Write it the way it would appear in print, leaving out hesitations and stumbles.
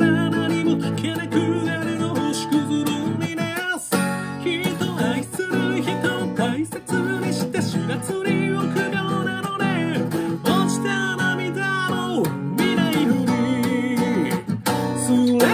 何も聞けなくなるの星屑るにです。人愛する人を大切にして知らずに臆病なのね。落ちた涙も見ないふりすれ